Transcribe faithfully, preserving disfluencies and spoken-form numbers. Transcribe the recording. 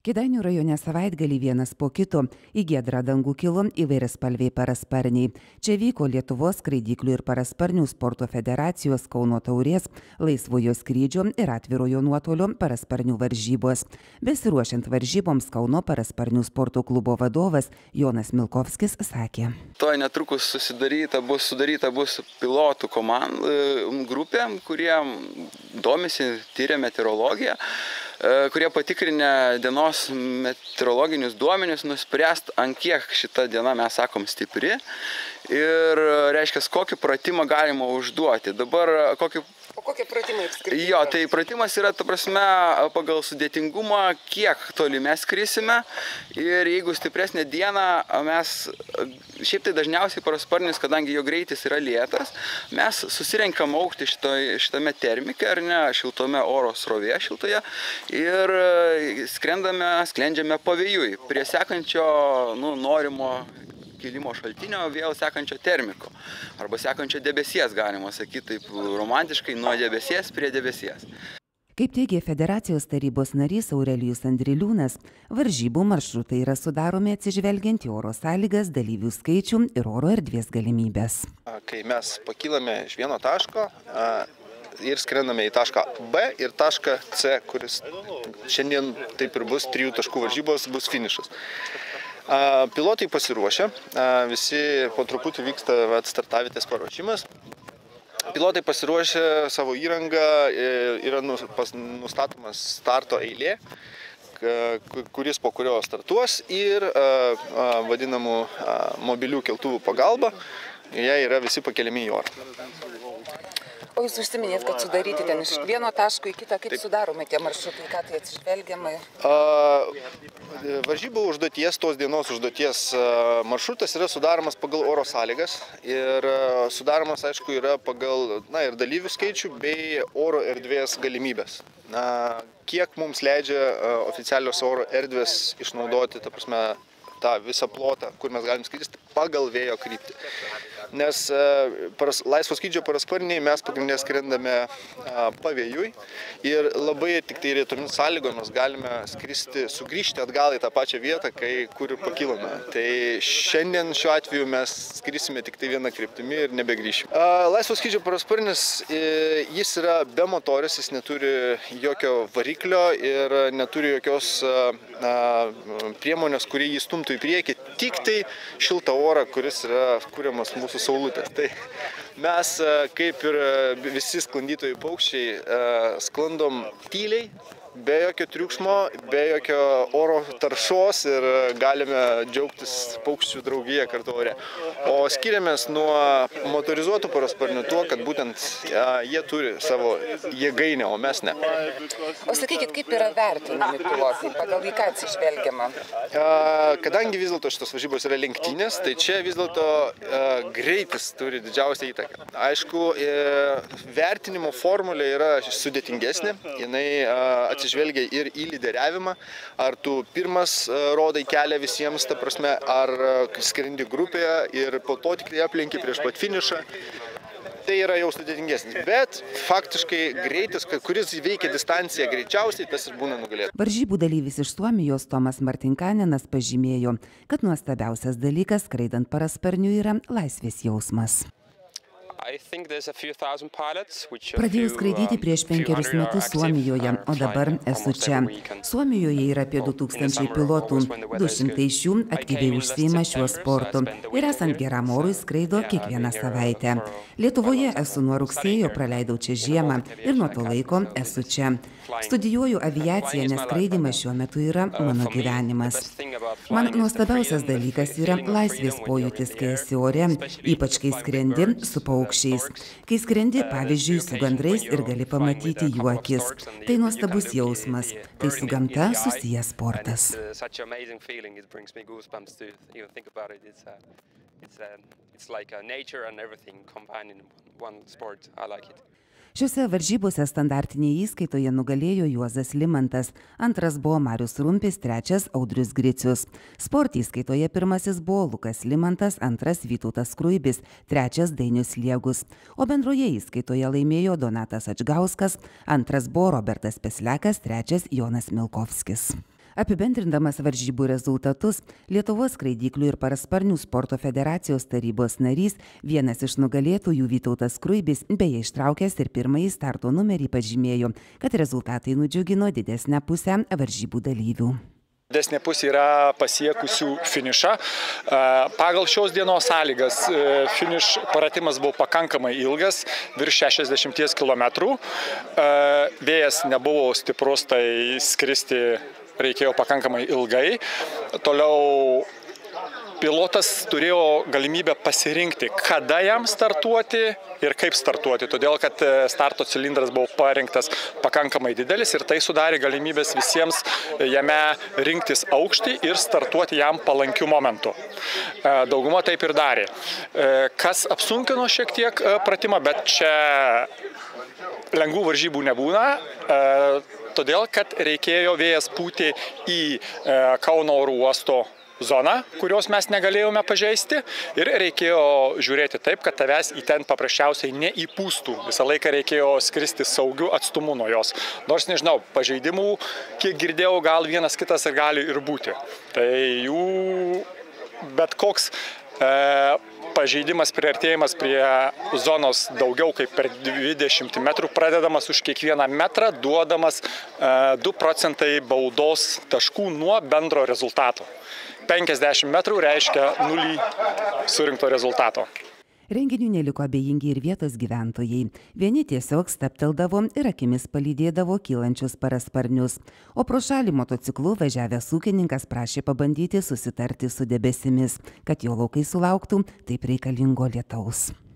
Kėdainių rajone savaitgalį vienas po kito į giedrą dangų kilo įvairiaspalviai parasparniai. Čia vyko Lietuvos skraidyklių ir parasparnių sporto federacijos Kauno taurės, laisvojo skrydžio ir atvirojo nuotolio parasparnių varžybos. Besiruošiant varžyboms Kauno parasparnių sporto klubo vadovas Jonas Milkovskis sakė. Tuoj netrukus susidaryta bus, sudaryta bus pilotų komandų grupė, kurie domisi, tyria meteorologiją, kurie patikrinę dienos meteorologinius duomenis, nuspręst, ant kiek šita diena, mes sakom, stipri ir, reiškia, kokį pratimą galima užduoti. Dabar kokį... O kokie pratimai apskritai? Jo, tai pratimas yra, ta prasme, pagal sudėtingumą, kiek toli mes skrisime ir jeigu stipresnė diena, mes, šiaip tai dažniausiai parasparnis, kadangi jo greitis yra lėtas, mes susirenkam aukštį šitame termike, ar ne, šiltome oro srovėje šiltoje ir skrendame, sklendžiame pavėjui prie sekančio, nu, norimo kilimo šaltinio, vėl sekančio termiko arba sekančio debesies, galima sakyti taip romantiškai, nuo debesies prie debesies. Kaip teigė federacijos tarybos narys Aurelijus Andriliūnas, varžybų maršrutai yra sudaromi atsižvelgiant į oro sąlygas, dalyvių skaičių ir oro erdvės galimybės. Kai mes pakilame iš vieno taško ir skrendame į tašką B ir tašką C, kuris šiandien taip ir bus, trijų taškų varžybos bus finišas. Pilotai pasiruošę, visi po truputį vyksta startavitės paruošimas. Pilotai pasiruošę savo įrangą, yra nustatomas starto eilė, kuris po kurio startuos ir vadinamų mobilių keltuvų pagalba, jie yra visi pakeliami į orą. O jūs užsiminėt, kad sudaryti ten iš vieno taško į kitą, kaip sudaromi tie maršrutai, ką tai atsižvelgiama? Varžybų užduoties, tos dienos užduoties maršrutas yra sudaromas pagal oro sąlygas ir sudaromas, aišku, yra pagal, na, ir dalyvių skaičių bei oro erdvės galimybės. Na, kiek mums leidžia oficialios oro erdvės išnaudoti, ta prasme, tą visą plotą, kur mes galim skristi pagal vėjo kryptį. Nes paras, laisvo skrydžio parasparniai mes pagrindinė skrendame pavėjui ir labai tik tai retomis sąlygomis galime skristi, sugrįžti atgal į tą pačią vietą, kai kur pakilome. Tai šiandien šiuo atveju mes skrisime tik tai vieną kryptimį ir nebegrįšime. Laisvo skrydžio parasparnis, jis yra be motoris, jis neturi jokio variklio ir neturi jokios priemonės, kuri jį stumtų į priekį, tik tai šiltą orą, kuris yra kuriamas mūsų saulutės. Tai mes, kaip ir visi sklandytojai paukščiai, sklandom tyliai, be jokio triukšmo, be jokio oro taršos ir galime džiaugtis paukščių draugiją kartu ore. O skiriamės nuo motorizuotų parasparnių tuo, kad būtent jie turi savo jėgainę, o mes ne. O sakykit, kaip yra vertinami pilotai, pagal į ką atsižvelgiama? Kadangi vis dėlto šitos varžybos yra lenktynės, tai čia vis dėlto greitis turi didžiausią įtaką. Aišku, vertinimo formulė yra sudėtingesnė, jinai atsižvelgia žvelgia ir į lyderiavimą, ar tu pirmas rodai kelią visiems, ta prasme, ar skrendi grupėje ir po to tik tai aplenki prieš pat finišą. Tai yra jau sudėtingesnis, bet faktiškai greitis, kuris veikia distanciją greičiausiai, tas ir būna nugalėtas. Varžybų dalyvis iš Suomijos Tomas Martinkaninas pažymėjo, kad nuostabiausias dalykas skraidant parasparniu yra laisvės jausmas. Pradėjau skraidyti prieš penkerius metus Suomijoje, o dabar esu čia. Suomijoje yra apie du tūkstančiai pilotų, du šimtai iš jų aktyviai užsiima šiuo sportu ir esant geram orui skraido kiekvieną savaitę. Lietuvoje esu nuo rugsėjo, praleidau čia žiemą ir nuo to laiko esu čia. Studijuoju aviaciją, nes skraidymas šiuo metu yra mano gyvenimas. Man nuostabiausias dalykas yra laisvės pojūtis, kai esi ore, ypač kai skrendi su paukščiais. Kai skrendi, pavyzdžiui, su gandrais ir gali pamatyti jų akis. Tai nuostabus jausmas. Tai su gamta susijęs sportas. Šiuose varžybose standartinėje įskaitoje nugalėjo Juozas Limantas, antras buvo Marius Rumpis, trečias Audrius Gricius. Sport įskaitoje pirmasis buvo Lukas Limantas, antras Vytautas Skruibis, trečias Dainius Liegus. O bendroje įskaitoje laimėjo Donatas Adžgauskas, antras buvo Robertas Peslekas, trečias Jonas Milkovskis. Apibendrindamas varžybų rezultatus, Lietuvos skraidyklių ir parasparnių sporto federacijos tarybos narys, vienas iš nugalėtojų Vytautas Skruibis, beje ištraukęs ir pirmąjį starto numerį, pažymėjo, kad rezultatai nudžiugino didesnę pusę varžybų dalyvių. Didesnė pusė yra pasiekusių finišą. Pagal šios dienos sąlygas finiš pratimas buvo pakankamai ilgas, virš šešiasdešimties kilometrų. Vėjas nebuvo stiprus, tai skristi reikėjo pakankamai ilgai. Toliau pilotas turėjo galimybę pasirinkti, kada jam startuoti ir kaip startuoti, todėl kad starto cilindras buvo parinktas pakankamai didelis ir tai sudarė galimybės visiems jame rinktis aukštį ir startuoti jam palankiu momentu. Dauguma taip ir darė. Kas apsunkino šiek tiek pratimą, bet čia lengvų varžybų nebūna, todėl kad reikėjo vėjas pūti į Kauno oro uosto zoną, kurios mes negalėjome pažeisti ir reikėjo žiūrėti taip, kad tavęs į ten paprasčiausiai neįpūstų. Visą laiką reikėjo skristi saugiu atstumu nuo jos. Nors nežinau, pažeidimų, kiek girdėjau, gal vienas kitas ir gali ir būti. Tai jų bet koks e, pažeidimas, priartėjimas prie zonos daugiau kaip per dvidešimt metrų, pradedamas už kiekvieną metrą, duodamas e, du procentai baudos taškų nuo bendro rezultato. penkiasdešimt metrų reiškia nulį surinkto rezultato. Renginių neliko abejingi ir vietos gyventojai. Vieni tiesiog stapteldavo ir akimis palydėdavo kylančius parasparnius. O pro šalį motociklu važiavęs ūkininkas prašė pabandyti susitarti su debesimis, kad jo laukai sulauktų taip reikalingo lietaus.